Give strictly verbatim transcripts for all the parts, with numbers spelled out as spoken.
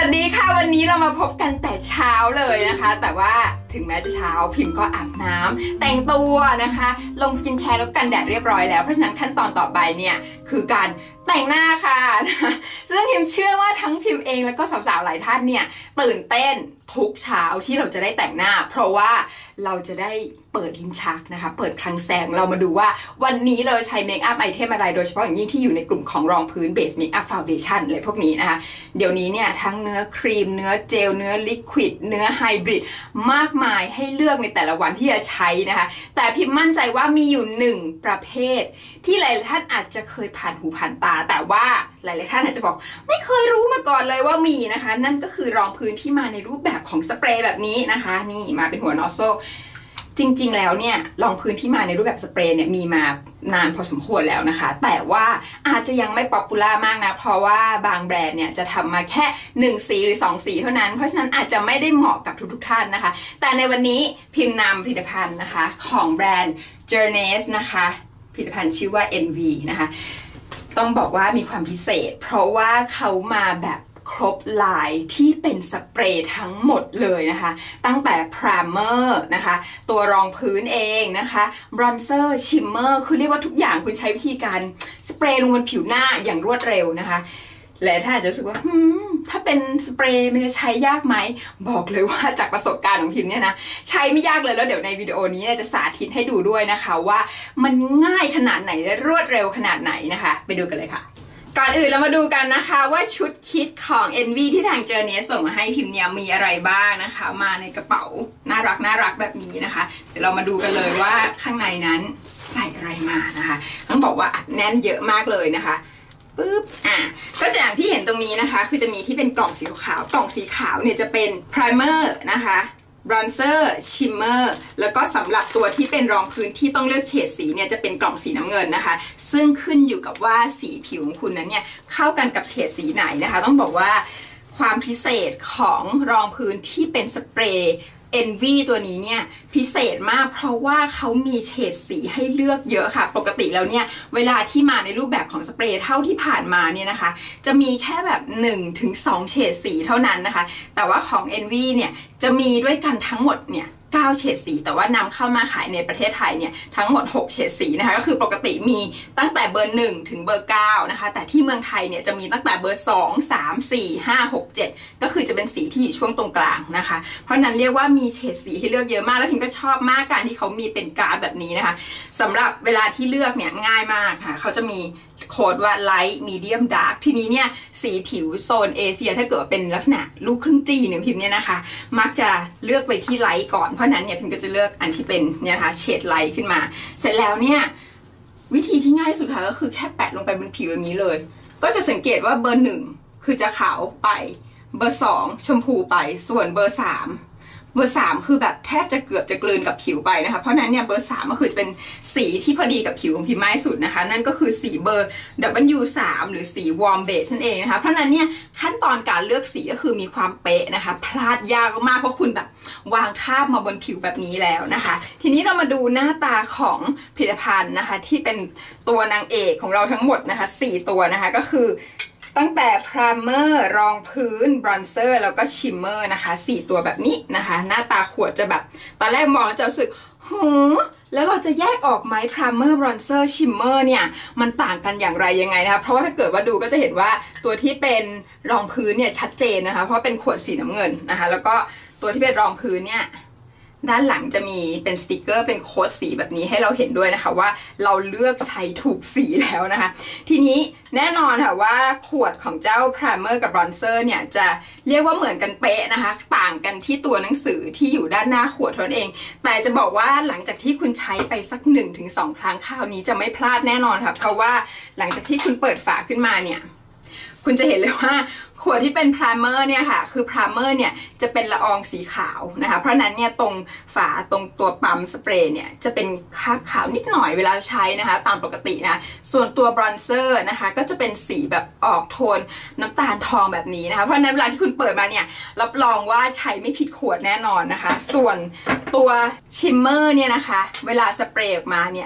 วัสดีค่ะวันนี้เรามาพบกันแต่เช้าเลยนะคะแต่ว่าถึงแม้จะเช้าพิมพ์ก็อาบน้ำแต่งตัวนะคะลงสกินแคร์แล้วกันแดดเรียบร้อยแล้วเพราะฉะนั้นขั้นตอนต่อไปเนี่ยคือการแต่งหน้าค่ะซึ่งพิมพ์เชื่อว่าทั้งพิมพ์เองแล้วก็สาวๆหลายท่านเนี่ยตื่นเต้นทุกเช้าที่เราจะได้แต่งหน้าเพราะว่าเราจะได้เปิดลิ้นชักนะคะเปิดคลังแสงเรามาดูว่าวันนี้เราใช้เมคอัพไอเทมอะไรโดยเฉพาะอย่างยิ่งที่อยู่ในกลุ่มของรองพื้นเบสเมคอัพฟาวเดชั่นอะไรพวกนี้นะคะเดี๋ยวนี้เนี่ยทั้งเนื้อครีมเนื้อเจลเนื้อลิควิดเนื้อไฮบริดมากมายให้เลือกในแต่ละวันที่จะใช้นะคะแต่พิมมั่นใจว่ามีอยู่หนึ่งประเภทที่หลายๆท่านอาจจะเคยผ่านหูผ่านตาแต่ว่าหลายๆท่านอาจจะบอกไม่เคยรู้มาก่อนเลยว่ามีนะคะนั่นก็คือรองพื้นที่มาในรูปแบบของสเปรย์แบบนี้นะคะนี่มาเป็นหัวนอสโซจริงๆแล้วเนี่ยรองพื้นที่มาในรูปแบบสเปรย์เนี่ยมีมานานพอสมควรแล้วนะคะแต่ว่าอาจจะยังไม่ป๊อปปูล่ามากนะเพราะว่าบางแบรนด์เนี่ยจะทำมาแค่หนึ่งสีหรือสองสีเท่านั้นเพราะฉะนั้นอาจจะไม่ได้เหมาะกับทุกๆท่านนะคะแต่ในวันนี้พิมพ์นำผลิตภัณฑ์นะคะของแบรนด์ Journeys นะคะผลิตภัณฑ์ชื่อว่า เอ็น วี นะคะต้องบอกว่ามีความพิเศษเพราะว่าเขามาแบบครบลายที่เป็นสเปรย์ทั้งหมดเลยนะคะตั้งแต่ไพรเมอร์นะคะตัวรองพื้นเองนะคะบรอนเซอร์ชิมเมอร์คือเรียกว่าทุกอย่างคุณใช้วิธีการสเปรย์ลงบนผิวหน้าอย่างรวดเร็วนะคะและถ้าอาจจะรู้สึกว่าถ้าเป็นสเปรย์มันจะใช้ยากไหมบอกเลยว่าจากประสบการณ์ของพิมเนี่ยนะใช้ไม่ยากเลยแล้วเดี๋ยวในวิดีโอนี้จะสาธิตให้ดูด้วยนะคะว่ามันง่ายขนาดไหนและรวดเร็วขนาดไหนนะคะไปดูกันเลยค่ะก่อนอื่นเรามาดูกันนะคะว่าชุดคิดของ เอ็น วี ที่ทาง Journeys ส่งมาให้พิมเนี่ยมีอะไรบ้างนะคะมาในกระเป๋าน่ารักน่ารักแบบนี้นะคะเดี๋ยวเรามาดูกันเลยว่าข้างในนั้นใส่อะไรมานะคะต้องบอกว่าอัดแน่นเยอะมากเลยนะคะปึ๊บอ่ะก็จะอย่างที่เห็นตรงนี้นะคะคือจะมีที่เป็นกล่องสีขาวกล่องสีขาวเนี่ยจะเป็นไพรเมอร์นะคะบรอนเซอร์ชิมเมอร์แล้วก็สำหรับตัวที่เป็นรองพื้นที่ต้องเลือกเฉดสีเนี่ยจะเป็นกล่องสีน้ำเงินนะคะซึ่งขึ้นอยู่กับว่าสีผิวของคุณนั้นเนี่ยเข้ากันกับเฉดสีไหนนะคะต้องบอกว่าความพิเศษของรองพื้นที่เป็นสเปรย์ เอ็น วี ตัวนี้เนี่ยพิเศษมากเพราะว่าเขามีเฉดสีให้เลือกเยอะค่ะปกติแล้วเนี่ยเวลาที่มาในรูปแบบของสเปรย์เท่าที่ผ่านมาเนี่ยนะคะจะมีแค่แบบ หนึ่งถึงสอง เฉดสีเท่านั้นนะคะแต่ว่าของ เอ็น วี เนี่ยจะมีด้วยกันทั้งหมดเนี่ยเก้าเฉดสีแต่ว่านำเข้ามาขายในประเทศไทยเนี่ยทั้งหมดหกเฉดสีนะคะก็คือปกติมีตั้งแต่เบอร์หนึ่งถึงเบอร์เก้านะคะแต่ที่เมืองไทยเนี่ยจะมีตั้งแต่เบอร์สอง สาม สี่ ห้า หก เจ็ดก็คือจะเป็นสีที่อยู่ช่วงตรงกลางนะคะเพราะนั้นเรียกว่ามีเฉดสีให้เลือกเยอะมากแล้วพิมก็ชอบมากการที่เขามีเป็นการ์ดแบบนี้นะคะสำหรับเวลาที่เลือกเนี่ยง่ายมากค่ะเขาจะมีโค้ดว่า light medium dark ทีนี้เนี่ยสีผิวโซนเอเชียถ้าเกิดเป็นลักษณะลูกครึ่งจีนเนี่ยพิมเนี่ยนะคะมักจะเลือกไปที่ไลท์ก่อนเพราะนั้นเนี่ยพิมก็จะเลือกอันที่เป็นเนี่ยนะคะเฉดไลท์ขึ้นมาเสร็จแล้วเนี่ยวิธีที่ง่ายสุดค่ะก็คือแค่แปะลงไปบนผิวอย่างนี้เลยก็จะสังเกตว่าเบอร์หนึ่งคือจะขาวไปเบอร์สองชมพูไปส่วนเบอร์สามเบอร์สามคือแบบแทบจะเกือบจะกลืนกับผิวไปนะคะเพราะนั้นเนี่ยเบอร์สามก็คือจะเป็นสีที่พอดีกับผิวของพิมมากสุดนะคะนั่นก็คือสีเบอร์ ดับเบิลยู สาม หรือสีวอร์มเบจนั่นเองนะคะเพราะนั้นเนี่ยขั้นตอนการเลือกสีก็คือมีความเป๊ะนะคะพลาดยากมากเพราะคุณแบบวางทาบมาบนผิวแบบนี้แล้วนะคะทีนี้เรามาดูหน้าตาของผลิตภัณฑ์นะคะที่เป็นตัวนางเอกของเราทั้งหมดนะคะสี่ตัวนะคะก็คือตั้งแต่ไพรเมอร์รองพื้นบรอนเซอร์แล้วก็ชิมเมอร์นะคะสี่ตัวแบบนี้นะคะหน้าตาขวดจะแบบตอนแรกมองแล้วจะรู้สึกหูแล้วเราจะแยกออกไหมไพรเมอร์บรอนเซอร์ชิมเมอร์เนี่ยมันต่างกันอย่างไรยังไงนะคะเพราะว่าถ้าเกิดว่าดูก็จะเห็นว่าตัวที่เป็นรองพื้นเนี่ยชัดเจนนะคะเพราะเป็นขวดสีน้ำเงินนะคะแล้วก็ตัวที่เป็นรองพื้นเนี่ยด้านหลังจะมีเป็นสติกเกอร์เป็นโค้ดสีแบบนี้ให้เราเห็นด้วยนะคะว่าเราเลือกใช้ถูกสีแล้วนะคะทีนี้แน่นอนค่ะว่าขวดของเจ้าไพรเมอร์กับบรอนเซอร์เนี่ยจะเรียกว่าเหมือนกันเป๊ะนะคะต่างกันที่ตัวหนังสือที่อยู่ด้านหน้าขวดเท่านั้นเองแต่จะบอกว่าหลังจากที่คุณใช้ไปสัก หนึ่งถึงสอง ครั้งคราวนี้จะไม่พลาดแน่นอนค่ะเพราะว่าหลังจากที่คุณเปิดฝาขึ้นมาเนี่ยคุณจะเห็นเลยว่าขวดที่เป็นไพรเมอร์เนี่ยค่ะคือไพรเมอร์เนี่ยจะเป็นละอองสีขาวนะคะเพราะนั้นเนี่ยตรงฝาตรงตัวปั๊มสเปรย์เนี่ยจะเป็นคราบขาวนิดหน่อยเวลาใช้นะคะตามปกตินะส่วนตัวบรอนเซอร์นะคะก็จะเป็นสีแบบออกโทนน้ำตาลทองแบบนี้นะคะเพราะนั้นเวลาที่คุณเปิดมาเนี่ยรับรองว่าใช้ไม่ผิดขวดแน่นอนนะคะส่วนตัวชิมเมอร์เนี่ยนะคะเวลาสเปรย์ออกมาเนี่ยแท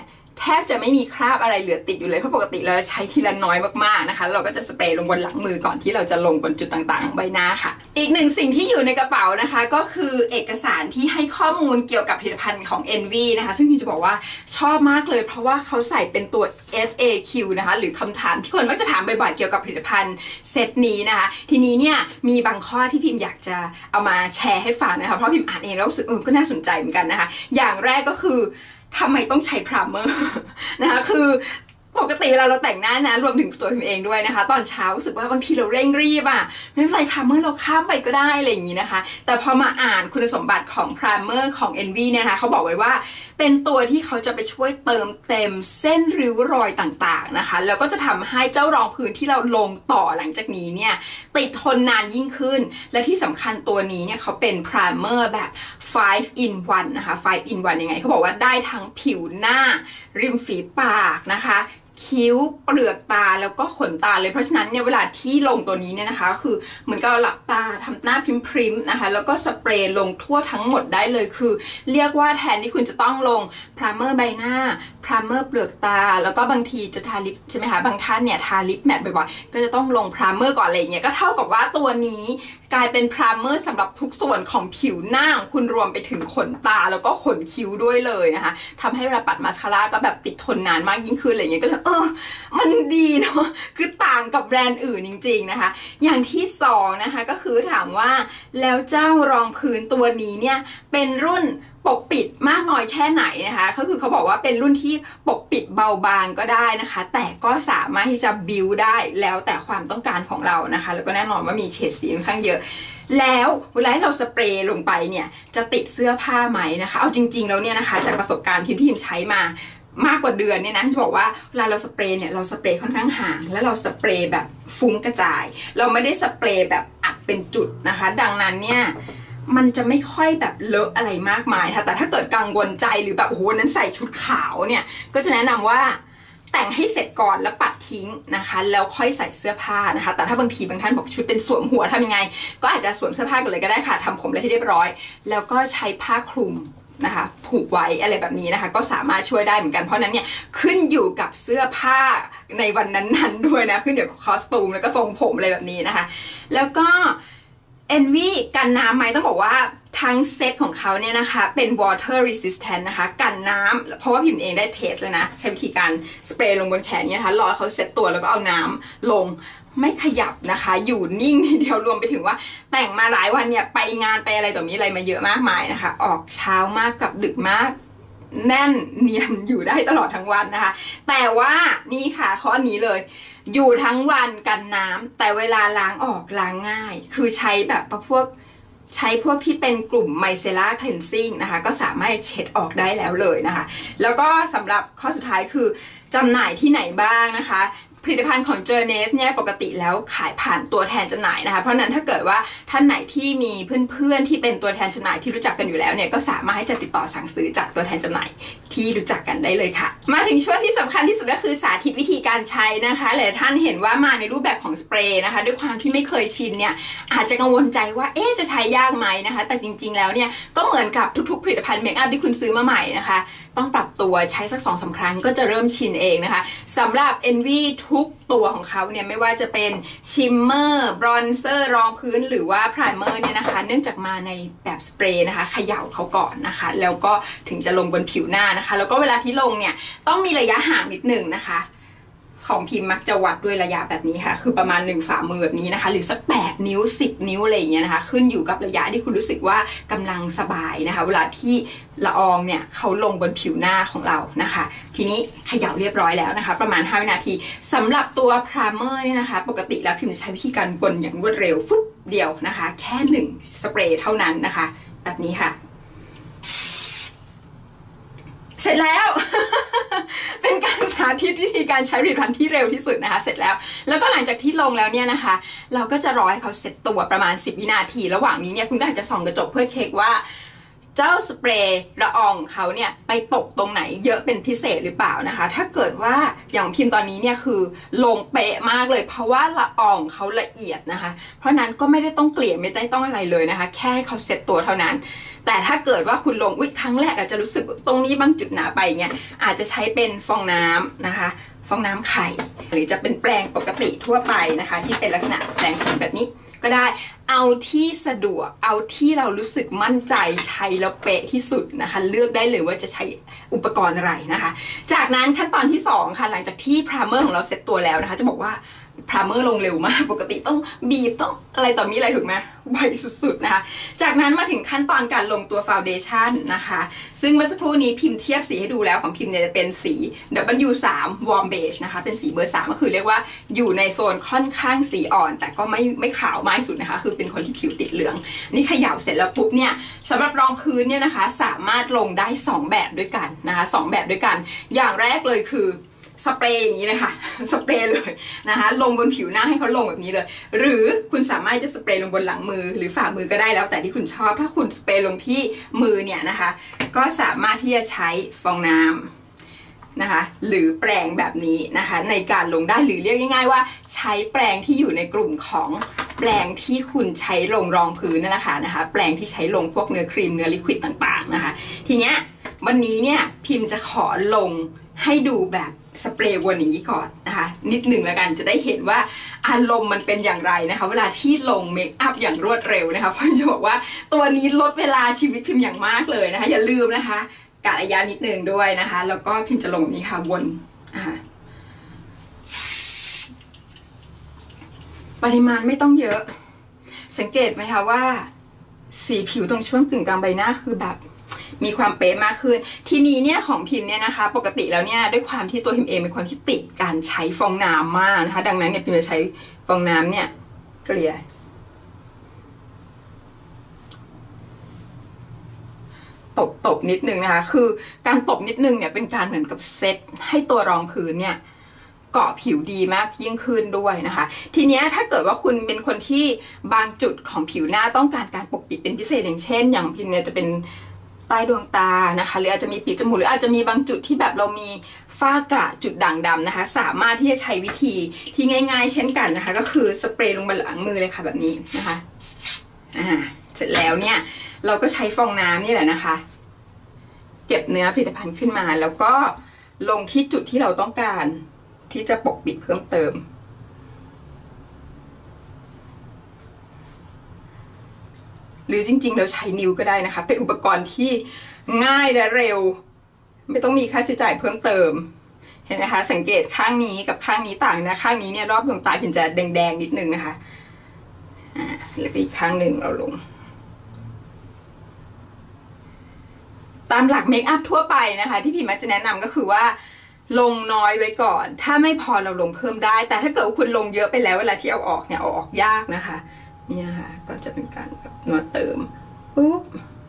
ทบจะไม่มีคราบอะไรเหลือติดอยู่เลยเพราะปกติเราใช้ทีละน้อยมากๆนะคะเราก็จะสเปรย์ลงบนหลังมือก่อนที่เราจะลงบนจุดต่างๆของใบหน้าค่ะอีกหนึ่งสิ่งที่อยู่ในกระเป๋านะคะก็คือเอกสารที่ให้ข้อมูลเกี่ยวกับผลิตภัณฑ์ของ เอ็น วี นะคะซึ่งพี่จะบอกว่าชอบมากเลยเพราะว่าเขาใส่เป็นตัว เอฟ เอ คิว นะคะหรือคำถามที่คนมักจะถามบ่อยๆเกี่ยวกับผลิตภัณฑ์เซตนี้นะคะทีนี้เนี่ยมีบางข้อที่พิมอยากจะเอามาแชร์ให้ฟังนะคะเพราะพิมอ่านเองแล้วรู้สึกเออก็น่าสนใจเหมือนกันนะคะอย่างแรกก็คือทำไมต้องใช้พรามเมอร์นะคะคือปกติเวลาเราแต่งหน้านะรวมถึงตัวพิมเองด้วยนะคะตอนเช้ารู้สึกว่าบางทีเราเร่งรีบอ่ะไม่เป็นไรพรามเมอร์เราข้ามไปก็ได้อะไรอย่างนี้นะคะแต่พอมาอ่านคุณสมบัติของพรามเมอร์ของ เอ็น วี เนี่ยนะคะเขาบอกไว้ว่าเป็นตัวที่เขาจะไปช่วยเติมเต็มเส้นริ้วรอยต่างๆนะคะแล้วก็จะทำให้เจ้ารองพื้นที่เราลงต่อหลังจากนี้เนี่ยติดทนนานยิ่งขึ้นและที่สำคัญตัวนี้เนี่ยเขาเป็นพรามเมอร์แบบ five in one นะคะ five in one ยังไงเขาบอกว่าได้ทั้งผิวหน้าริมฝีปากนะคะคิ้วเปลือกตาแล้วก็ขนตาเลยเพราะฉะนั้นเนี่ยเวลาที่ลงตัวนี้เนี่ยนะคะคือเหมือนกับหลับตาทำหน้าพริมๆนะคะแล้วก็สเปรย์ลงทั่วทั้งหมดได้เลยคือเรียกว่าแทนที่คุณจะต้องลงพรามเมอร์ใบหน้าพรามเมอร์เปลือกตาแล้วก็บางทีจะทาลิปใช่ไหมคะบางท่านเนี่ยทาลิปแมทบ่อยๆก็จะต้องลงพรามเมอร์ก่อนอะไรอย่างเงี้ยก็เท่ากับว่าตัวนี้กลายเป็นพรามเมอร์สำหรับทุกส่วนของผิวหน้าของคุณรวมไปถึงขนตาแล้วก็ขนคิ้วด้วยเลยนะคะทำให้เวลาปัดมาสคาร่าก็แบบติดทนนานมากยิ่งขึ้นอะไรอย่างเงี้ยก็เลยเออมันดีเนาะคือต่างกับแบรนด์อื่นจริงๆนะคะอย่างที่สองนะคะก็คือถามว่าแล้วเจ้ารองพื้นตัวนี้เนี่ยเป็นรุ่นปกปิดมากน้อยแค่ไหนนะคะก็คือเขาบอกว่าเป็นรุ่นที่ปกปิดเบาบางก็ได้นะคะแต่ก็สามารถที่จะบิวได้แล้วแต่ความต้องการของเรานะคะแล้วก็แน่นอนว่ามีเฉดสีค่อนข้างเยอะแล้วเวลาเราสเปรย์ลงไปเนี่ยจะติดเสื้อผ้าไหมนะคะเอาจริงๆแล้วเนี่ยนะคะจากประสบการณ์ที่พิมใช้มามากกว่าเดือนเนี่ยนะจะบอกว่าเวลาเราสเปรย์เนี่ยเราสเปรย์ค่อนข้างห่างแล้วเราสเปรย์แบบฟุ้งกระจายเราไม่ได้สเปรย์แบบอัดเป็นจุดนะคะดังนั้นเนี่ยมันจะไม่ค่อยแบบเลอะอะไรมากมายค่ะแต่ถ้าเกิดกังวลใจหรือแบบโอ้โหนั้นใส่ชุดขาวเนี่ยก็จะแนะนำว่าแต่งให้เสร็จก่อนแล้วปัดทิ้งนะคะแล้วค่อยใส่เสื้อผ้านะคะแต่ถ้าบางทีบางท่านบอกชุดเป็นสวมหัวทำยังไงก็อาจจะสวมเสื้อผ้ากันเลยก็ได้ค่ะทำผมอะไรให้เรียบร้อยแล้วก็ใช้ผ้าคลุมนะคะผูกไว้อะไรแบบนี้นะคะก็สามารถช่วยได้เหมือนกันเพราะนั้นเนี่ยขึ้นอยู่กับเสื้อผ้าในวันนั้นๆด้วยนะขึ้นอยู่กับคอสตูมแล้วก็ทรงผมอะไรแบบนี้นะคะแล้วก็ เอ็น วี กันน้ำไหมต้องบอกว่าทั้งเซตของเขาเนี่ยนะคะเป็น water resistant นะคะกันน้ำเพราะว่าพิมพ์เองได้เทสเลยนะใช้วิธีการสเปรย์ลงบนแขนเนี่ยนะคะรอเขาเซตตัวแล้วก็เอาน้ำลงไม่ขยับนะคะอยู่นิ่งทีเดียวรวมไปถึงว่าแต่งมาหลายวันเนี่ยไปงานไปอะไรต่อมีอะไรมาเยอะมากมายนะคะออกเช้ามากกับดึกมากแน่นเนียนอยู่ได้ตลอดทั้งวันนะคะแต่ว่านี่ค่ะข้อนี้เลยอยู่ทั้งวันกันน้ำแต่เวลาล้างออกล้างง่ายคือใช้แบบพวกใช้พวกที่เป็นกลุ่มไมเซล่าคลีนซิ่งนะคะก็สามารถเช็ดออกได้แล้วเลยนะคะแล้วก็สำหรับข้อสุดท้ายคือจำหน่ายที่ไหนบ้างนะคะผลิตภัณฑ์ของ Journess เนี่ยปกติแล้วขายผ่านตัวแทนจำหน่ายนะคะเพราะนั้นถ้าเกิดว่าท่านไหนที่มีเพื่อนๆที่เป็นตัวแทนจำหน่ายที่รู้จักกันอยู่แล้วเนี่ยก็สามารถให้จะติดต่อสั่งซื้อจากตัวแทนจำหน่ายที่รู้จักกันได้เลยค่ะมาถึงช่วงที่สำคัญที่สุดก็คือสาธิตวิธีการใช้นะคะหลายท่านเห็นว่ามาในรูปแบบของสเปรย์นะคะด้วยความที่ไม่เคยชินเนี่ยอาจจะกังวลใจว่าเอ๊ะจะใช้ยากไหมนะคะแต่จริงๆแล้วเนี่ยก็เหมือนกับทุกๆผลิตภัณฑ์เมคอัพที่คุณซื้อมาใหม่นะคะต้องปรับตัวใช้สัก สองถึงสาม ครั้งก็จะเริ่มชินเองนะคะสำหรับ เอ็น วี ทุกตัวของเขาเนี่ยไม่ว่าจะเป็นชิมเมอร์บรอนเซอร์รองพื้นหรือว่าไพรเมอร์เนี่ยนะคะเนื่องจากมาในแบบสเปรย์นะคะเขย่าเขาก่อนนะคะแล้วก็ถึงจะลงบนผิวหน้านะคะแล้วก็เวลาที่ลงเนี่ยต้องมีระยะห่างนิดหนึ่งนะคะของพิมพ์มักจะวัดด้วยระยะแบบนี้ค่ะคือประมาณหนึ่งฝ่ามือแบบนี้นะคะหรือสักแปดนิ้วสิบนิ้วอะไรอย่างเงี้ยนะคะขึ้นอยู่กับระยะที่คุณรู้สึกว่ากำลังสบายนะคะเวลาที่ละอองเนี่ยเขาลงบนผิวหน้าของเรานะคะทีนี้เขย่าเรียบร้อยแล้วนะคะประมาณห้าวินาทีสำหรับตัวพรามเมอร์เนี่ยนะคะปกติแล้วพิมจะใช้วิธีการกลอย่างรวดเร็วฟุ๊บเดียวนะคะแค่หนึ่งสเปรย์เท่านั้นนะคะแบบนี้ค่ะเสร็จแล้ว เป็นการสาธิตวิธีการใช้ผลิตภัณฑ์ที่เร็วที่สุดนะคะเสร็จแล้วแล้วก็หลังจากที่ลงแล้วเนี่ยนะคะเราก็จะรอให้เขาเซ็ตตัวประมาณสิบวินาทีระหว่างนี้เนี่ยคุณก็อาจจะส่องกระจกเพื่อเช็คว่าเจ้าสเปรย์ละอองเขาเนี่ยไปตกตรงไหนเยอะเป็นพิเศษหรือเปล่านะคะถ้าเกิดว่าอย่างพิมพ์ตอนนี้เนี่ยคือลงเป๊ะมากเลยเพราะว่าละอองเขาละเอียดนะคะเพราะนั้นก็ไม่ได้ต้องเกลี่ยไม่ได้ต้องอะไรเลยนะคะแค่เขาเซ็ตตัวเท่านั้นแต่ถ้าเกิดว่าคุณลงอุ๊ยครั้งแรกอาจจะรู้สึกตรงนี้บางจุดหนาไปเงี้ยอาจจะใช้เป็นฟองน้ำนะคะฟองน้ำไข่หรือจะเป็นแปรงปกติทั่วไปนะคะที่เป็นลักษณะแปรงสีแบบนี้ก็ได้เอาที่สะดวกเอาที่เรารู้สึกมั่นใจใช้แล้วเป๊ะที่สุดนะคะเลือกได้เลยว่าจะใช้อุปกรณ์อะไรนะคะจากนั้นขั้นตอนที่สองค่ะหลังจากที่พรามเมอร์ของเราเสร็จตัวแล้วนะคะจะบอกว่าพรามเมอร์ลงเร็วมากปกติต้องบีบต้องอะไรต่อมีอะไรถูกไหมไวสุดๆนะคะจากนั้นมาถึงขั้นตอนการลงตัวฟาวเดชั่นนะคะซึ่งเมื่อสักครู่นี้พิมพ์เทียบสีให้ดูแล้วของพิมพ์เนี่ยจะเป็นสี ดับเบิลยู ทรี Warm Beige นะคะเป็นสีเบอร์สามก็คือเรียกว่าอยู่ในโซนค่อนข้างสีอ่อนแต่ก็ไม่ไม่ขาวมากสุดนะคะคือเป็นคนที่ผิวติดเหลืองนี่เขย่าเสร็จแล้วปุ๊บเนี่ยสำหรับรองพื้นเนี่ยนะคะสามารถลงได้สองแบบด้วยกันนะคะสองแบบด้วยกันอย่างแรกเลยคือสเปรย์อย่างนี้เลยค่ะสเปรย์เลยนะคะลงบนผิวหน้าให้เขาลงแบบนี้เลยหรือคุณสามารถจะสเปรย์ลงบนหลังมือหรือฝ่ามือก็ได้แล้วแต่ที่คุณชอบถ้าคุณสเปรย์ลงที่มือเนี่ยนะคะก็สามารถที่จะใช้ฟองน้ำนะคะหรือแปรงแบบนี้นะคะในการลงได้หรือเรียกง่ายๆว่าใช้แปรงที่อยู่ในกลุ่มของแปรงที่คุณใช้ลงรองพื้นนั่นแหละค่ะนะคะแปรงที่ใช้ลงพวกเนื้อครีมเนื้อลิควิดต่างๆนะคะทีเนี้ยวันนี้เนี่ยพิมพ์จะขอลงให้ดูแบบสเปรย์วนอย่างนี้ก่อนนะคะนิดหนึ่งแล้วกันจะได้เห็นว่าอารมณ์มันเป็นอย่างไรนะคะเวลาที่ลงเมคอัพอย่างรวดเร็วนะคะเพราะจะบอกว่าตัวนี้ลดเวลาชีวิตพิมพ์อย่างมากเลยนะคะอย่าลืมนะคะกะระยะนิดนึงด้วยนะคะแล้วก็พิมพ์จะลงนี้ค่ะวนนะคะปริมาณไม่ต้องเยอะสังเกตไหมคะว่าสีผิวตรงช่วงกึ่งกลางใบหน้าคือแบบมีความเป๊ะมากขึ้นทีนี้เนี่ยของพิมเนี่ยนะคะปกติแล้วเนี่ยด้วยความที่ตัวพิมเองเป็นคนที่ติดการใช้ฟองน้ำมากนะคะดังนั้นเนี่ยพิมจะใช้ฟองน้ำเนี่ยเกลี่ยตบตบนิดนึงนะคะคือการตบนิดนึงเนี่ยเป็นการเหมือนกับเซตให้ตัวรองพื้นเนี่ยเกาะผิวดีมากยิ่งขึ้นด้วยนะคะทีนี้ถ้าเกิดว่าคุณเป็นคนที่บางจุดของผิวหน้าต้องการการปกปิดเป็นพิเศษอย่างเช่นอย่างพิมเนี่ยจะเป็นใต้ดวงตานะคะหรืออาจจะมีปีกจมูกหรืออาจจะมีบางจุดที่แบบเรามีฝ้ากระจุดด่างดำนะคะสามารถที่จะใช้วิธีที่ง่ายๆเช่นกันนะคะก็คือสเปรย์ลงบนหลังมือเลยค่ะแบบนี้นะคะอ่าเสร็จแล้วเนี่ยเราก็ใช้ฟองน้ำนี่แหละนะคะเก็บเนื้อผลิตภัณฑ์ขึ้นมาแล้วก็ลงที่จุดที่เราต้องการที่จะปกปิดเพิ่มเติมหรือจริงๆเราใช้นิ้วก็ได้นะคะเป็นอุปกรณ์ที่ง่ายและเร็วไม่ต้องมีค่าใช้จ่ายเพิ่มเติมเห็นไหมคะสังเกตข้างนี้กับข้างนี้ต่างนะข้างนี้เนี่ยรอบดวงตาพิมจะแดงๆนิดนึงนะคะอ่าแล้วก็อีกข้างหนึ่งเราลงตามหลักเมคอัพทั่วไปนะคะที่พิมจะแนะนำก็คือว่าลงน้อยไว้ก่อนถ้าไม่พอเราลงเพิ่มได้แต่ถ้าเกิดว่าคุณลงเยอะไปแล้วเวลาที่เอาออกเนี่ยเอาออกยากนะคะนี่นะคะก็จะเป็นการแบบมาเติมปุ๊บ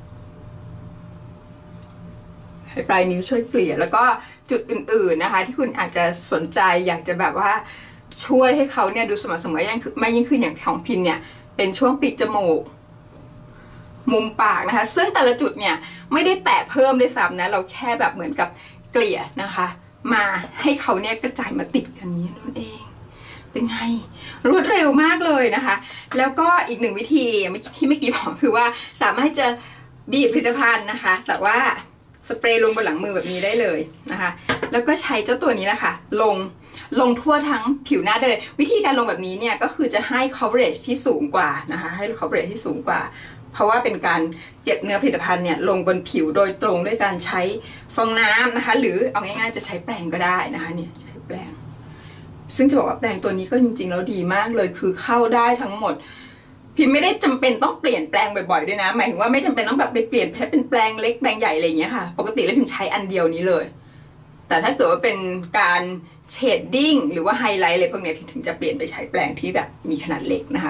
ให้ปลายนิ้วช่วยเกลี่ยแล้วก็จุดอื่นๆนะคะที่คุณอาจจะสนใจอยากจะแบบว่าช่วยให้เขาเนี่ยดูสม่ำเสมอยิ่งขึ้นไม่ยิ่งขึ้นอย่างของพิมเนี่ยเป็นช่วงปีกจมูกมุมปากนะคะซึ่งแต่ละจุดเนี่ยไม่ได้แตะเพิ่มด้วยซ้ำนะเราแค่แบบเหมือนกับเกลี่ยนะคะมาให้เขาเนี่ยกระจายมาติดกันนี้นั่นเองเป็นไงรวดเร็วมากเลยนะคะแล้วก็อีกหนึ่งวิธีที่เมื่อกี้บอกคือว่าสามารถจะบีบผลิตภัณฑ์นะคะแต่ว่าสเปรย์ลงบนหลังมือแบบนี้ได้เลยนะคะแล้วก็ใช้เจ้าตัวนี้แหละค่ะลงลงทั่วทั้งผิวหน้าเลยวิธีการลงแบบนี้เนี่ยก็คือจะให้ coverage ที่สูงกว่านะคะให้ coverage ที่สูงกว่าเพราะว่าเป็นการเก็บเนื้อผลิตภัณฑ์เนี่ยลงบนผิวโดยตรงด้วยการใช้ฟองน้ำนะคะหรือเอาง่ายๆจะใช้แปรงก็ได้นะคะเนี่ยใช้แปรงซึ่งจะบอกว่าแปรงตัวนี้ก็จริงๆแล้วดีมากเลยคือเข้าได้ทั้งหมดพิมไม่ได้จำเป็นต้องเปลี่ยนแปรงบ่อยๆด้วยนะหมายถึงว่าไม่จำเป็นต้องแบบไปเปลี่ยนเป็นแปรงเล็กแปรงใหญ่อะไรอย่างเงี้ยค่ะปกติแล้วพิมใช้อันเดียวนี้เลยแต่ถ้าเกิดว่าเป็นการเชดดิ้งหรือว่าไฮไลท์อะไรพวกนี้พิมถึงจะเปลี่ยนไปใช้แปรงที่แบบมีขนาดเล็กนะคะ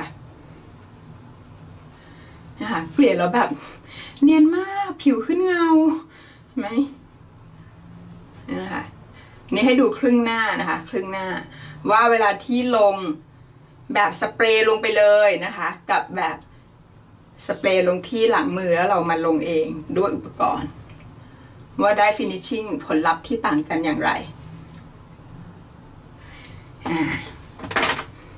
นะคะเปลี่ยนแล้วแบบเนียนมากผิวขึ้นเงาเห็นไหมนี่นะคะนี่ให้ดูครึ่งหน้านะคะครึ่งหน้าว่าเวลาที่ลงแบบสเปรย์ลงไปเลยนะคะกับแบบสเปรย์ลงที่หลังมือแล้วเรามาลงเองด้วยอุปกรณ์ว่าได้ฟินิชชิ่งผลลัพธ์ที่ต่างกันอย่างไร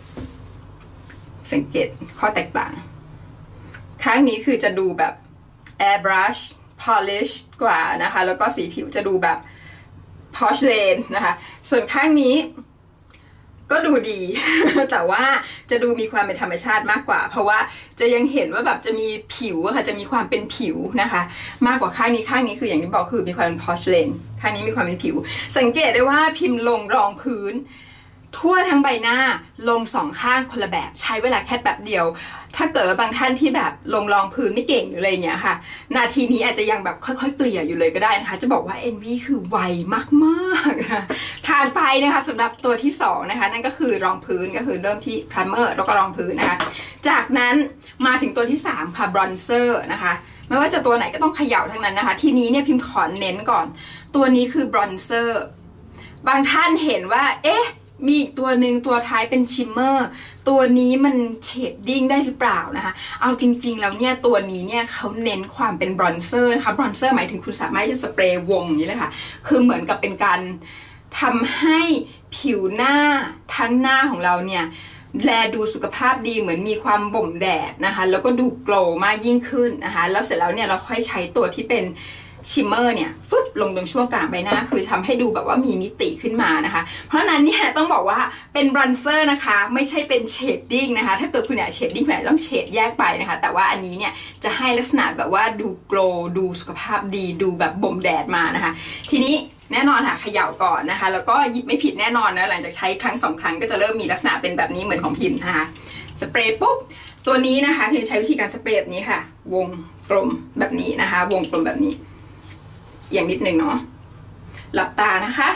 สังเกตข้อแตกต่างข้างนี้คือจะดูแบบ airbrush polish กว่านะคะแล้วก็สีผิวจะดูแบบ porcelain นะคะส่วนข้างนี้ก็ดูดี แต่ว่าจะดูมีความเป็นธรรมชาติมากกว่าเพราะว่าจะยังเห็นว่าแบบจะมีผิวค่ะจะมีความเป็นผิวนะคะมากกว่าข้างนี้ข้างนี้คืออย่างที่บอกคือมีความเป็น porcelain ข้างนี้มีความเป็นผิวสังเกตได้ว่าพิมพ์ลงรองพื้นทั่วทั้งใบหน้าลงสองข้างคนละแบบใช้เวลาแค่แป๊บเดียวถ้าเกิดบางท่านที่แบบลงรองพื้นไม่เก่งหรืออะไรเงี้ยค่ะนาทีนี้อาจจะยังแบบค่อยๆเกลี่ยอยู่เลยก็ได้นะคะจะบอกว่า เอ็น วี คือไวมากๆนะทานไปนะคะสำหรับตัวที่สองนะคะนั่นก็คือรองพื้นก็คือเริ่มที่ primer แล้วก็รองพื้นนะคะจากนั้นมาถึงตัวที่สามค่ะ bronzer นะคะไม่ว่าจะตัวไหนก็ต้องเขย่าทั้งนั้นนะคะทีนี้เนี่ยพิมพ์ขอเน้นก่อนตัวนี้คือ bronzer บางท่านเห็นว่าเอ๊ะมีอีกตัวหนึ่งตัวท้ายเป็นชิมเมอร์ตัวนี้มันเชดดิ้งได้หรือเปล่านะคะเอาจริงๆแล้วเนี่ยตัวนี้เนี่ยเขาเน้นความเป็นบรอนเซอร์นะคะบรอนเซอร์หมายถึงคุณสามารถจะสเปรย์วงอย่างนี้เลยค่ะคือเหมือนกับเป็นการทำให้ผิวหน้าทั้งหน้าของเราเนี่ยแลดูสุขภาพดีเหมือนมีความบ่มแดดนะคะแล้วก็ดูโกลว์มากยิ่งขึ้นนะคะแล้วเสร็จแล้วเนี่ยเราค่อยใช้ตัวที่เป็นชิมเมอร์เนี่ยฟึบลงตรงช่วงกลางใบหน้าคือทำให้ดูแบบว่ามีมิติขึ้นมานะคะเพราะนั้นเนี่ยต้องบอกว่าเป็นบรอนเซอร์นะคะไม่ใช่เป็นเชดดิ้งนะคะถ้าเกิดคุณอยากเชดดิ้งคุณอาจต้องเชดแยกไปนะคะแต่ว่าอันนี้เนี่ยจะให้ลักษณะแบบว่าดูโกลว์ดูสุขภาพดีดูแบบบ่มแดดมานะคะทีนี้แน่นอนค่ะเขย่าก่อนนะคะแล้วก็หยิบไม่ผิดแน่นอนนะหลังจากใช้ครั้งสองครั้งก็จะเริ่มมีลักษณะเป็นแบบนี้เหมือนของพิมพ์นะคะสเปรย์ปุ๊บตัวนี้นะคะพิมพ์ใช้วิธีการสเปรย์แบบนี้ค่ะวงกลมแบบนี้นะคะวงกลมแบบนี้อย่างนิดหนึ่งเนาะหลับตานะคะ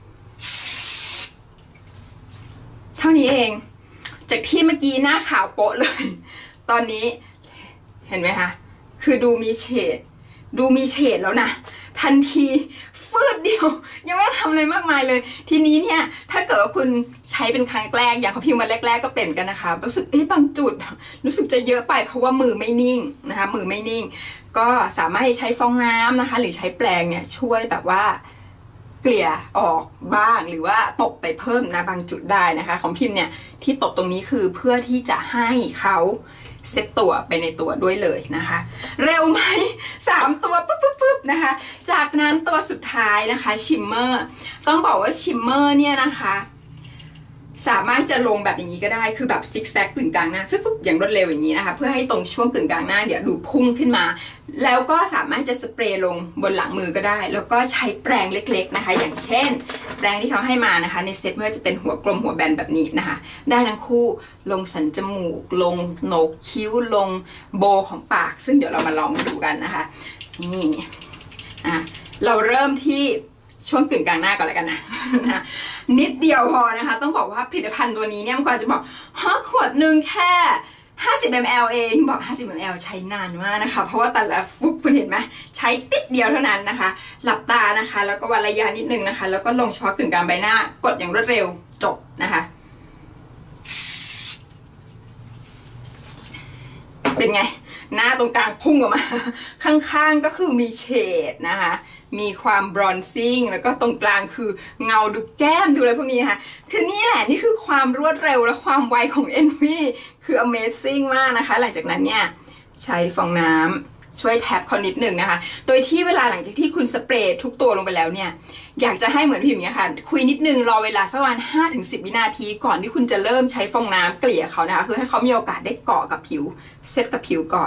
เท่านี้เองจากที่เมื่อกี้หน้าขาวโป๊ะเลยตอนนี้เห็นไหมคะคือดูมีเฉดดูมีเฉดแล้วนะทันทีฟืดเดียวยังไม่ต้องทำอะไรมากมายเลยทีนี้เนี่ยถ้าเกิดว่าคุณใช้เป็นครั้งแรกอย่างเขาพิมพ์วันแรกๆก็เป็นกันนะคะรู้สึกเอ๊ะบางจุดรู้สึกจะเยอะไปเพราะว่ามือไม่นิ่งนะคะมือไม่นิ่งก็สามารถใช้ฟองน้ำนะคะหรือใช้แปรงเนี่ยช่วยแบบว่าเกลี่ยออกบ้างหรือว่าตบไปเพิ่มนะบางจุดได้นะคะของพิมพ์เนี่ยที่ตบตรงนี้คือเพื่อที่จะให้เขาเซตตัวไปในตัวด้วยเลยนะคะเร็วไหมสามตัวปุ๊บปุ๊บปุ๊บนะคะจากนั้นตัวสุดท้ายนะคะชิมเมอร์ต้องบอกว่าชิมเมอร์เนี่ยนะคะสามารถจะลงแบบอย่างนี้ก็ได้คือแบบซิกแซกกึ่งกลางหน้าปุ๊บปุ๊บอย่างรวดเร็วอย่างนี้นะคะเพื่อให้ตรงช่วงกึ่งกลางหน้าเดี๋ยวดูพุ่งขึ้นมาแล้วก็สามารถจะสเปรย์ลงบนหลังมือก็ได้แล้วก็ใช้แปรงเล็กๆนะคะอย่างเช่นแปรงที่เขาให้มานะคะในเซตไม่ว่าจะเป็นหัวกลมหัวแบนแบบนี้นะคะได้ทั้งคู่ลงสันจมูกลงโหนกคิ้วลงโบของปากซึ่งเดี๋ยวเรามาลองดูกันนะคะนี่อ่ะเราเริ่มที่ช่วงกึ่งกลางหน้าก่อนแล้วกันนะนะนิดเดียวพอนะคะต้องบอกว่าผลิตภัณฑ์ตัวนี้เนี่ยมันควรจะบอกฮะขวดหนึ่งแค่ห้าสิบมิลลิลิตร เองบอกห้าสิบมิลลิลิตร ใช้นานมากนะคะเพราะว่าแต่ละฟุบคุณเห็นไหมใช้ติดเดียวเท่านั้นนะคะหลับตานะคะแล้วก็วัดระยะนิดนึงนะคะแล้วก็ลงเฉพาะกึ่งกลางใบหน้ากดอย่างรวดเร็วจบนะคะเป็นไงหน้าตรงกลางพุ่งออกมาข้างๆก็คือมีเฉดนะคะมีความบรอนซิ่งแล้วก็ตรงกลางคือเงาดูแก้มดูอะไรพวกนี้ค่ะคือนี่แหละนี่คือความรวดเร็วและความไวของ เอ็น วี คือ Amazing มากนะคะหลังจากนั้นเนี่ยใช้ฟองน้ำช่วยแท็บเขานิดหนึ่งนะคะโดยที่เวลาหลังจากที่คุณสเปรย์ทุกตัวลงไปแล้วเนี่ยอยากจะให้เหมือนพิมพ์เนี่ยค่ะคุยนิดนึงรอเวลาสักประมาณ ห้าถึงสิบ วินาทีก่อนที่คุณจะเริ่มใช้ฟองน้ำเกลี่ยเขานะคะเพื่อให้เขามีโอกาสได้เกาะกับผิวเซตกับผิวก่อน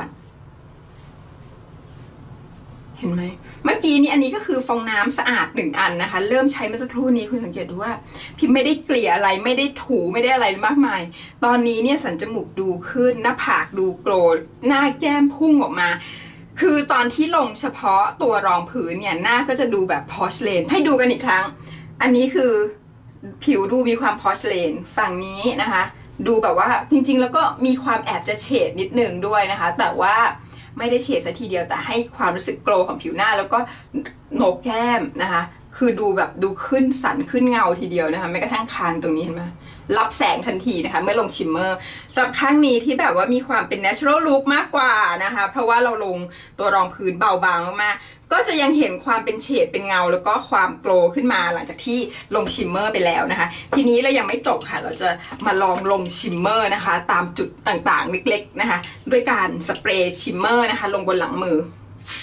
เห็นไหมเมื่อกี้นี้อันนี้ก็คือฟองน้ำสะอาดหนึ่งอันนะคะเริ่มใช้เมื่อสักครู่นี้คุณสังเกตดูว่าพิมไม่ได้เกลี่ยอะไรไม่ได้ถูไม่ได้อะไรมากมายตอนนี้เนี่ยสันจมูกดูขึ้นหน้าผากดูโกรธหน้าแก้มพุ่งออกมาคือตอนที่ลงเฉพาะตัวรองพื้นเนี่ยหน้าก็จะดูแบบพอชเลนให้ดูกันอีกครั้งอันนี้คือผิวดูมีความพอชเลนฝั่งนี้นะคะดูแบบว่าจริงๆแล้วก็มีความแอบจะเฉดนิดนึงด้วยนะคะแต่ว่าไม่ได้เฉดซะทีเดียวแต่ให้ความรู้สึกโกลว์ของผิวหน้าแล้วก็โหนกแก้มนะคะคือดูแบบดูขึ้นสันขึ้นเงาทีเดียวนะคะแม้กระทั่งคางตรงนี้เห็นไหมรับแสงทันทีนะคะเมื่อลงชิมเมอร์สำหรับข้างนี้ที่แบบว่ามีความเป็น natural look มากกว่านะคะเพราะว่าเราลงตัวรองพื้นเบาบางมากๆก็จะยังเห็นความเป็นเฉดเป็นเงาแล้วก็ความโกลว์ขึ้นมาหลังจากที่ลงชิมเมอร์ไปแล้วนะคะทีนี้เรายังไม่จบค่ะเราจะมาลองลงชิมเมอร์นะคะตามจุดต่างๆเล็กๆนะคะด้วยการสเปรย์ชิมเมอร์นะคะลงบนหลังมือ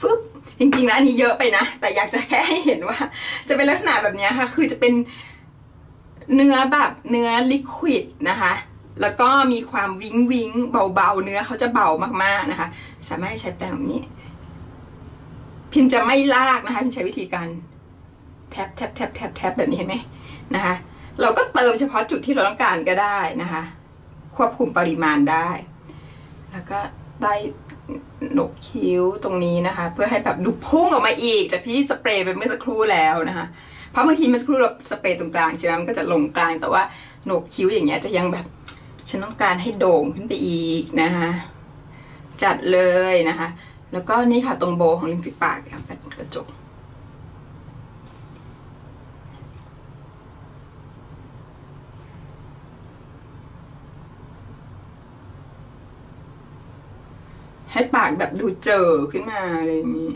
ฟึบจริงๆแล้วอันนี้เยอะไปนะแต่อยากจะแค่ให้เห็นว่าจะเป็นลักษณะแบบนี้ค่ะคือจะเป็นเนื้อแบบเนื้อลิควิดนะคะแล้วก็มีความวิ้งวิ้งเบาๆเนื้อเขาจะเบามากๆนะคะสามารถใช้แป้งแบบนี้พิมจะไม่ลากนะคะพิมใช้วิธีการแทบแทบแทบแทบแทบแบบนี้เห็นไหมนะคะเราก็เติมเฉพาะจุดที่เราต้องการก็ได้นะคะควบคุมปริมาณได้แล้วก็ใต้หนกคิ้วตรงนี้นะคะเพื่อให้แบบดูพุ่งออกมาอีกจากที่สเปรย์ไปเมื่อสักครู่แล้วนะคะเพราะบางทีเมื่อสักครู่เราสเปรย์ตรงกลางใช่ไหมมันก็จะลงกลางแต่ว่าหนกคิ้วอย่างเงี้ยจะยังแบบฉันต้องการให้โด่งขึ้นไปอีกนะคะจัดเลยนะคะแล้วก็นี่ค่ะตรงโบของริมฝีปากแบบกระจกให้ปากแบบดูเจอขึ้นมาอะไรอย่างนี้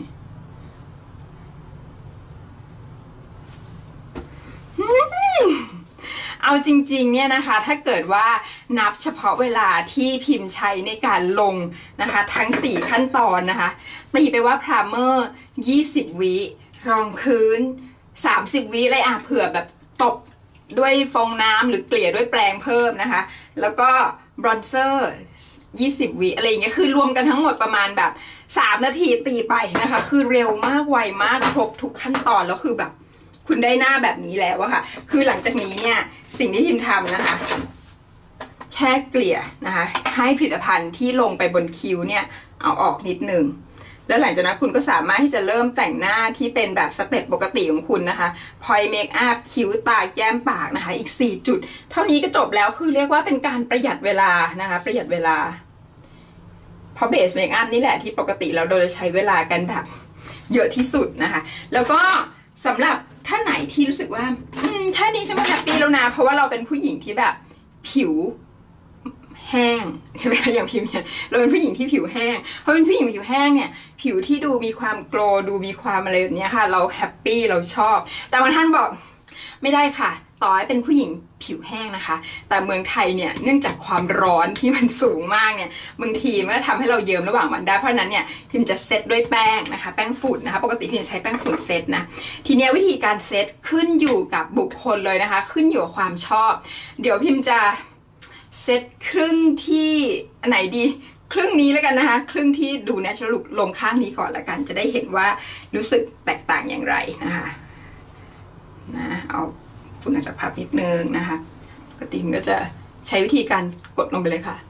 เอาจริงๆเนี่ยนะคะถ้าเกิดว่านับเฉพาะเวลาที่พิมพ์ใช้ในการลงนะคะทั้งสี่ขั้นตอนนะคะตีไปว่าพรามเมอร์ยี่สิบวิรองพื้นสามสิบวิเลยอ่ะเผื่อแบบตบด้วยฟองน้ำหรือเกลี่ยด้วยแปรงเพิ่มนะคะแล้วก็บรอนเซอร์ยี่สิบวิอะไรอย่างเงี้ยคือรวมกันทั้งหมดประมาณแบบสามนาทีตีไปนะคะคือเร็วมากไวมากครบทุกขั้นตอนแล้วคือแบบคุณได้หน้าแบบนี้แล้วอะค่ะคือหลังจากนี้เนี่ยสิ่งที่พิมทำนะคะแค่เกลี่ยนะคะให้ผลิตภัณฑ์ที่ลงไปบนคิ้วเนี่ยเอาออกนิดนึงแล้วหลังจากนั้นคุณก็สามารถที่จะเริ่มแต่งหน้าที่เป็นแบบสเต็ปปกติของคุณนะคะพอยเมคอัพคิ้วตาแก้มปากนะคะอีกสี่จุดเท่านี้ก็จบแล้วคือเรียกว่าเป็นการประหยัดเวลานะคะประหยัดเวลาเพราะเบสเมคอัพนี่แหละที่ปกติเราโดยใช้เวลากันแบบเยอะที่สุดนะคะแล้วก็สำหรับถ้าไหนที่รู้สึกว่าแค่นี้ฉันก็แฮปปี้แล้วนะเพราะว่าเราเป็นผู้หญิงที่แบบผิวแห้งใช่ไหมอย่างผิวเนี่ยเราเป็นผู้หญิงที่ผิวแห้งเพราะเป็นผู้หญิงผิวแห้งเนี่ยผิวที่ดูมีความโกลว์ดูมีความอะไรแบบนี้ค่ะเราแฮปปี้เราชอบแต่บางท่านบอกไม่ได้ค่ะต่อให้เป็นผู้หญิงผิวแห้งนะคะแต่เมืองไทยเนี่ยเนื่องจากความร้อนที่มันสูงมากเนี่ยบางทีมันก็ทำให้เราเยิ้มระหว่างวันได้เพราะนั้นเนี่ยพิมจะเซตด้วยแป้งนะคะแป้งฝุ่นนะคะปกติพิมจะใช้แป้งฝุ่นเซตนะทีนี้วิธีการเซตขึ้นอยู่กับบุคคลเลยนะคะขึ้นอยู่กับความชอบเดี๋ยวพิมจะเซตครึ่งที่ไหนดีครึ่งนี้แล้วกันนะคะครึ่งที่ดู natural look ลงข้างนี้ก่อนละกันจะได้เห็นว่ารู้สึกแตกต่างอย่างไรนะคะนะเอาฝุ่นออกจากภาพนิดนึงนะคะปกติมันก็จะใช้วิธีการกดลงไปเลยค่ะ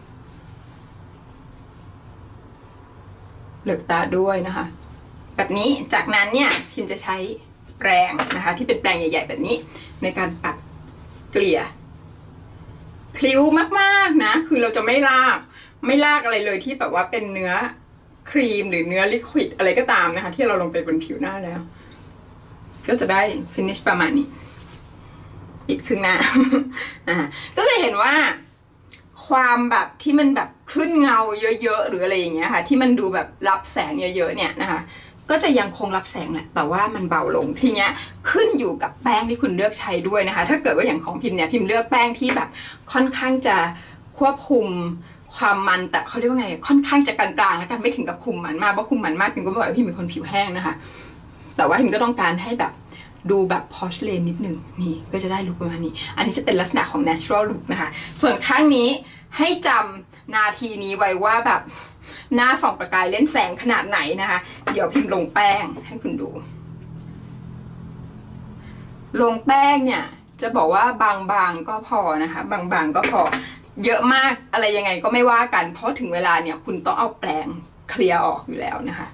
เหลือกตาด้วยนะคะแบบนี้จากนั้นเนี่ยพิมจะใช้แปรงนะคะที่เป็นแปรงใหญ่ๆแบบนี้ในการปัดเกลี่ยพลิ้วมากๆนะคือเราจะไม่ลากไม่ลากอะไรเลยที่แบบว่าเป็นเนื้อครีมหรือเนื้อลิควิดอะไรก็ตามนะคะที่เราลงไปบนผิวหน้าแล้วก็จะได้ฟินิชประมาณนี้อีกครึ่งหน้าอ่าก็จะเห็นว่าความแบบที่มันแบบขึ้นเงาเยอะๆหรืออะไรอย่างเงี้ยค่ะที่มันดูแบบรับแสงเยอะๆเนี่ยนะคะก็จะยังคงรับแสงแหละแต่ว่ามันเบาลงทีเนี้ยขึ้นอยู่กับแป้งที่คุณเลือกใช้ด้วยนะคะถ้าเกิดว่าอย่างของพิมเนี่ยพิมเลือกแป้งที่แบบค่อนข้างจะควบคุมความมันแต่เขาเรียกว่าไงค่อนข้างจะกลางๆแล้วกันไม่ถึงกับคุมมันมากเพราะคุมมันมากพิมก็บอกว่าพิมเป็นคนผิวแห้งนะคะแต่ว่าพิมก็ต้องการให้แบบดูแบบพอชเลนนิดนึงนี่ก็จะได้ลุคประมาณนี้อันนี้จะเป็นลักษณะของ natural look นะคะส่วนข้างนี้ให้จำนาทีนี้ไว้ว่าแบบหน้าส่องประกายเล่นแสงขนาดไหนนะคะเดี๋ยวพิมพ์ลงแป้งให้คุณดูลงแป้งเนี่ยจะบอกว่าบางๆก็พอนะคะบางๆก็พอเยอะมากอะไรยังไงก็ไม่ว่ากันเพราะถึงเวลาเนี่ยคุณต้องเอาแปรงเคลียร์ออกอยู่แล้วนะคะ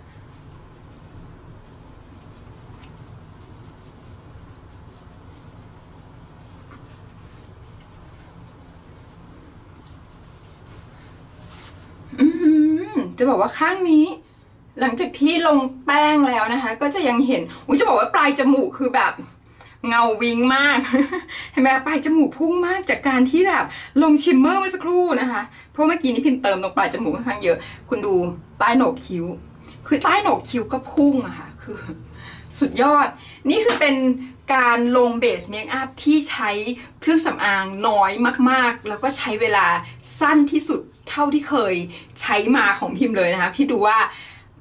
จะบอกว่าข้างนี้หลังจากที่ลงแป้งแล้วนะคะก็จะยังเห็นอุ้ยจะบอกว่าปลายจมูกคือแบบเงาวิงมากเห็นไหมปลายจมูกพุ่งมากจากการที่แบบลงชิมเมอร์เมื่อสักครู่นะคะเพราะเมื่อกี้นี้พิมเติมตรงปลายจมูกค่อนข้างเยอะคุณดูใต้โหนกคิ้วคือใต้โหนกคิ้วก็พุ่งอะค่ะคือสุดยอดนี่คือเป็นการลงเบสเมคอัพที่ใช้เครื่องสำอางน้อยมากๆแล้วก็ใช้เวลาสั้นที่สุดเท่าที่เคยใช้มาของพิมเลยนะคะพี่ดูว่า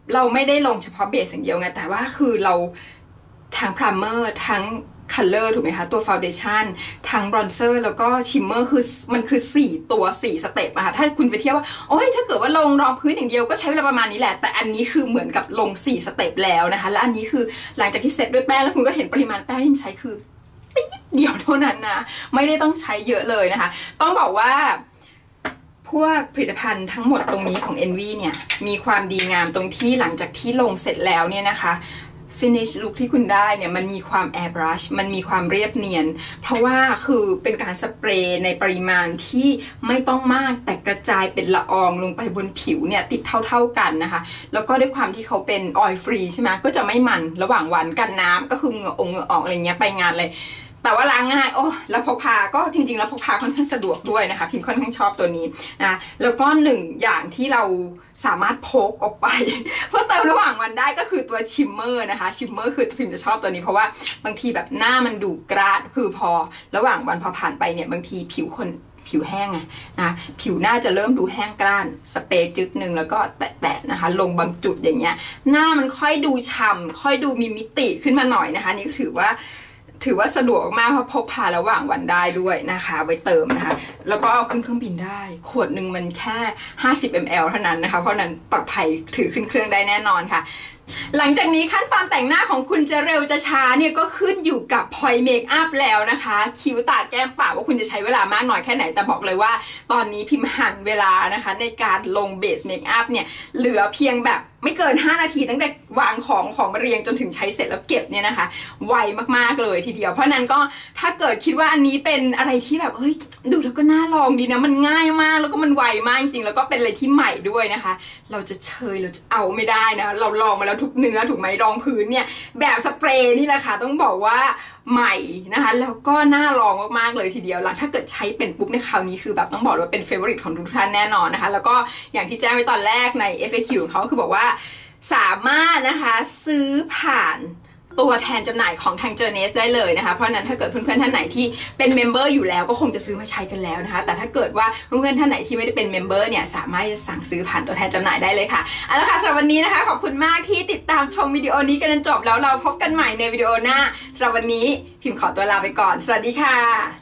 เราไม่ได้ลงเฉพาะเบสอย่างเดียวไงแต่ว่าคือเราทั้งพรามเมอร์ทั้งคัลเลอร์ถูกไหมคะตัวฟาวเดชั่นทั้งบรอนเซอร์แล้วก็ชิมเมอร์คือมันคือสี่ตัวสี่สเต็ปอะค่ะถ้าคุณไปเทียบว่าโอ้ยถ้าเกิดว่าลงรองพื้นอย่างเดียวก็ใช้เวลาประมาณนี้แหละแต่อันนี้คือเหมือนกับลงสี่สเต็ปแล้วนะคะและอันนี้คือหลังจากที่เสร็จด้วยแป้งแล้วคุณก็เห็นปริมาณแป้งที่ใช้คือติ๊ดเดียวเท่านั้นนะไม่ได้ต้องใช้เยอะเลยนะคะต้องบอกว่าพวกผลิตภัณฑ์ทั้งหมดตรงนี้ของ Envy เนี่ยมีความดีงามตรงที่หลังจากที่ลงเสร็จแล้วเนี่ยนะคะfinish look ที่คุณได้เนี่ยมันมีความ airbrush มันมีความเรียบเนียนเพราะว่าคือเป็นการสเปรย์ในปริมาณที่ไม่ต้องมากแต่กระจายเป็นละอองลงไปบนผิวเนี่ยติดเท่าๆกันนะคะแล้วก็ด้วยความที่เขาเป็น oil free ใช่ไหมก็จะไม่มันระหว่างวันกันน้ำก็คือเหงื่อองเหงื่อออกอะไรเงี้ยไปงานเลยแต่ว่าล้างง่ายโอ้แล้วพกพาก็จริงๆแล้วพกพาค่อนข้างสะดวกด้วยนะคะพิมค่อนข้างชอบตัวนี้นะแล้วก็หนึ่งอย่างที่เราสามารถพกออกไปเพื่อเติมระหว่างวันได้ก็คือตัวชิมเมอร์นะคะชิมเมอร์คือพิมจะชอบตัวนี้เพราะว่าบางทีแบบหน้ามันดูกราดคือพอระหว่างวันพอผ่านไปเนี่ยบางทีผิวคนผิวแห้งอะนะผิวหน้าจะเริ่มดูแห้งกร้านสเปรย์จึ๊กหนึ่งแล้วก็แตะๆนะคะลงบางจุดอย่างเงี้ยหน้ามันค่อยดูฉ่ำค่อยดูมีมิติขึ้นมาหน่อยนะคะนี่ก็ถือว่าถือว่าสะดวกมากเพราะพกพาระหว่างวันได้ด้วยนะคะไว้เติมนะคะแล้วก็เอาขึ้นเครื่องบินได้ขวดหนึ่งมันแค่ห้าสิบมิลลิลิตร เท่านั้นนะคะเพราะนั้นปลอดภัยถือขึ้นเครื่องได้แน่นอนค่ะหลังจากนี้ขั้นตอนแต่งหน้าของคุณจะเร็วจะช้าเนี่ยก็ขึ้นอยู่กับพอยเมคอัพแล้วนะคะคิ้วตาแก้มปากว่าคุณจะใช้เวลามากน้อยแค่ไหนแต่บอกเลยว่าตอนนี้พิมพ์หั่นเวลานะคะในการลงเบสเมคอัพเนี่ยเหลือเพียงแบบไม่เกินห้านาทีตั้งแต่วางของของมาเรียงจนถึงใช้เสร็จแล้วเก็บเนี่ยนะคะไวมากๆเลยทีเดียวเพราะนั้นก็ถ้าเกิดคิดว่าอันนี้เป็นอะไรที่แบบเฮ้ยดูแล้วก็น่าลองดีนะมันง่ายมากแล้วก็มันไวมากจริงแล้วก็เป็นอะไรที่ใหม่ด้วยนะคะเราจะเชยเราจะเอาไม่ได้นะเราลองมาแล้วทุกเนื้อถูกไหมรองพื้นเนี่ยแบบสเปรย์นี่แหละค่ะต้องบอกว่าใหม่นะคะแล้วก็น่าลองมากๆเลยทีเดียวหลังถ้าเกิดใช้เป็นปุ๊บในคราวนี้คือแบบต้องบอกว่าเป็นเฟเวอริตของทุกท่านแน่นอนนะคะแล้วก็อย่างที่แจ้งไว้ตอนแรกใน เอฟ เอ คิว ของเขาคือบอกว่าสามารถนะคะซื้อผ่านตัวแทนจำหน่ายของทาง Journeys ได้เลยนะคะเพราะนั้นถ้าเกิดเพื่อนๆท่านไหนที่เป็นเมมเบอร์อยู่แล้วก็คงจะซื้อมาใช้กันแล้วนะคะแต่ถ้าเกิดว่าเพื่อนๆท่านไหนที่ไม่ได้เป็นเมมเบอร์เนี่ยสามารถจะสั่งซื้อผ่านตัวแทนจำหน่ายได้เลยค่ะเอาละค่ะสำหรับวันนี้นะคะขอบคุณมากที่ติดตามชมวิดีโอนี้กันจนจบแล้วเราพบกันใหม่ในวิดีโอหน้าสำหรับวันนี้พิมขอตัวลาไปก่อนสวัสดีค่ะ